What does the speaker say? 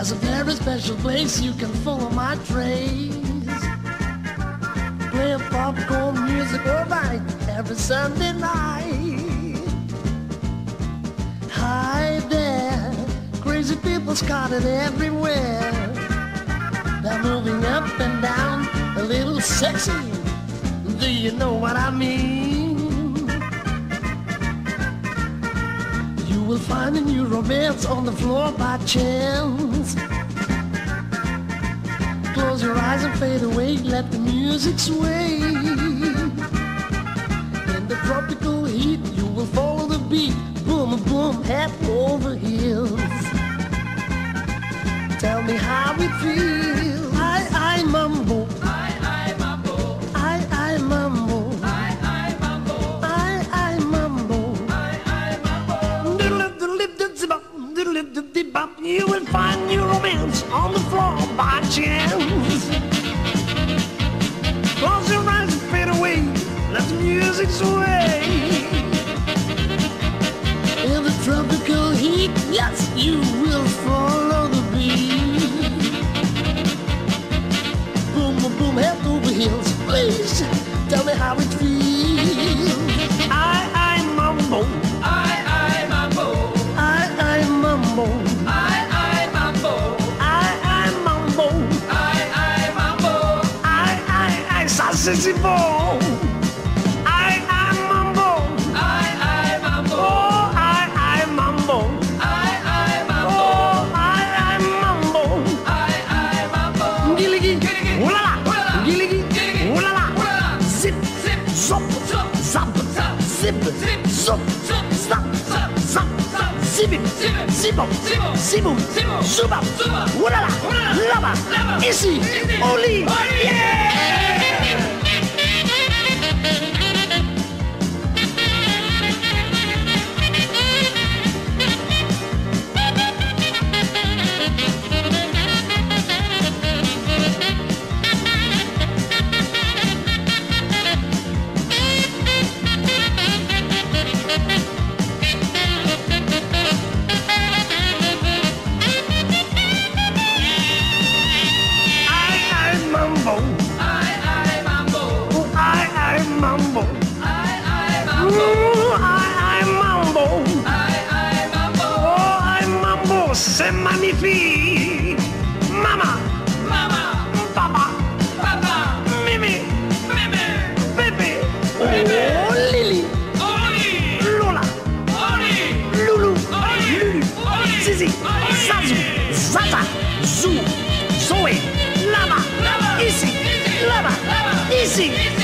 There's a very special place you can follow my trace. Play popcorn music all night, every Sunday night. Hi there, crazy people scattered everywhere. They're moving up and down, a little sexy. Do you know what I mean? You will find a new romance on the floor by chance. Close your eyes and fade away, let the music sway. In the tropical heat, you will follow the beat. Boom, boom, head over heels. Tell me how it feels. I mambo. I mambo. I mambo. I mambo. I mambo. I mambo. You will find your romance on the floor by chance. Close your eyes and fade away, let the music sway. In the tropical heat, yes, you will follow the beat. Boom, boom, boom, head over heels. Please tell me how it feels. I mambo. I mambo. I mambo. I mambo. I mambo. I mambo. I sausage ball. I mambo. I mambo. Oh, I mambo. I mambo. I mambo. I mambo. Giligi, oolala, giligi, oolala, zip, zip, zop, zop, zap, zip, zip, zop, zop, zap, zap, zap, zip, zip, zibop, zibum, zubap, oolala, lava, ici, oli, yeah! C'est magnifique. Mama, mama, papa, papa, mimi, mimi, bébé. Oh, Lily, Oli, Lola, Oli, Loulou, Oli, Lulu, Zizi, Zazu, Zaza, Zou, Zoé, Lava, ici, Lava, ici.